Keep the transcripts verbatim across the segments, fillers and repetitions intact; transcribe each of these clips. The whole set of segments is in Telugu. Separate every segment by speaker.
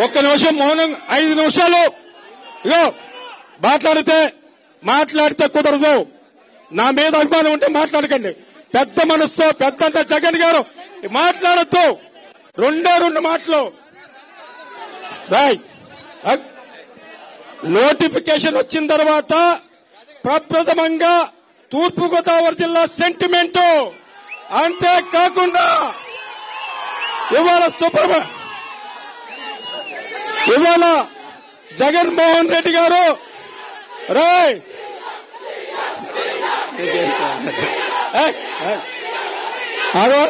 Speaker 1: ఒక్క నిమిషం మౌనం, ఐదు నిమిషాలు. ఇగో మాట్లాడితే మాట్లాడితే కుదరదు. నా మీద అభిమానం ఉంటే మాట్లాడకండి. పెద్ద మనసుతో పెద్ద జగన్ గారు మాట్లాడద్దు. రెండే రెండు మాటలు. రాయ్ నోటిఫికేషన్ వచ్చిన తర్వాత ప్రప్రథమంగా తూర్పుగోదావరి జిల్లా సెంటిమెంట్, అంతేకాకుండా ఇవాళ సుప్రభ ఇవాళ జగన్మోహన్ రెడ్డి గారు రాయ్ అదో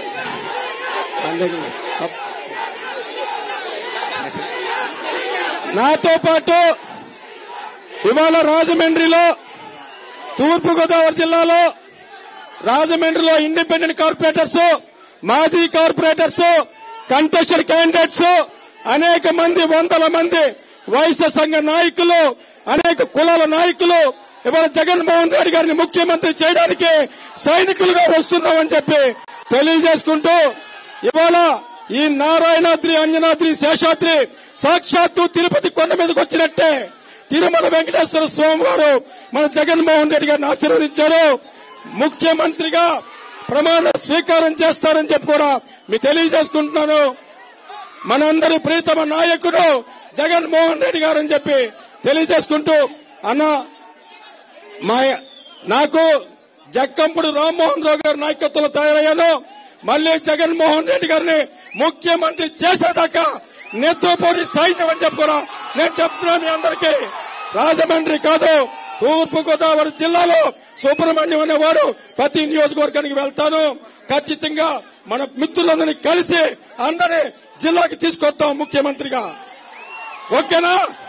Speaker 1: నాతో పాటు ఇవాళ రాజమండ్రిలో తూర్పుగోదావరి జిల్లాలో రాజమండ్రిలో ఇండిపెండెంట్ కార్పొరేటర్స్, మాజీ కార్పొరేటర్స్, కంటెస్టెడ్ క్యాండిడేట్స్, అనేక మంది వందల మంది వైశ్య సంఘ నాయకులు, అనేక కులాల నాయకులు ఇవాళ జగన్మోహన్ రెడ్డి గారిని ముఖ్యమంత్రి చేయడానికి సైనికులుగా వస్తున్నామని చెప్పి తెలియజేసుకుంటూ ఇవాళ ఈ నారాయణాద్రి, అంజనాద్రి, శేషాద్రి సాక్షాత్తు తిరుపతి కొండ మీదకి వచ్చినట్టే తిరుమల వెంకటేశ్వర స్వామి వారు మన జగన్మోహన్ రెడ్డి గారిని ఆశీర్వదించారు. ముఖ్యమంత్రిగా ప్రమాణ స్వీకారం చేస్తారని చెప్పి కూడా మీకు తెలియజేసుకుంటున్నాను. మనందరి ప్రీతమ నాయకుడు జగన్మోహన్ రెడ్డి గారు అని చెప్పి తెలియజేసుకుంటూ అన్న మా నాకు జక్కంపుడు రామ్మోహన్ రావు గారి నాయకత్వంలో తయారయ్యాను. మళ్లీ జగన్మోహన్ రెడ్డి గారిని ముఖ్యమంత్రి చేసేదాకా నెత్తుపోటీ సైన్యం అని చెప్పి కూడా నేను చెప్తున్నాను మీ అందరికీ. రాజమండ్రి కాదు, తూర్పు గోదావరి జిల్లాలో సుబ్రహ్మణ్యం అనేవాడు ప్రతి నియోజకవర్గానికి వెళ్తాను. ఖచ్చితంగా మన మిత్రులందరినీ కలిసి అందరినీ జిల్లాకి తీసుకొస్తాం ముఖ్యమంత్రిగా. ఓకేనా?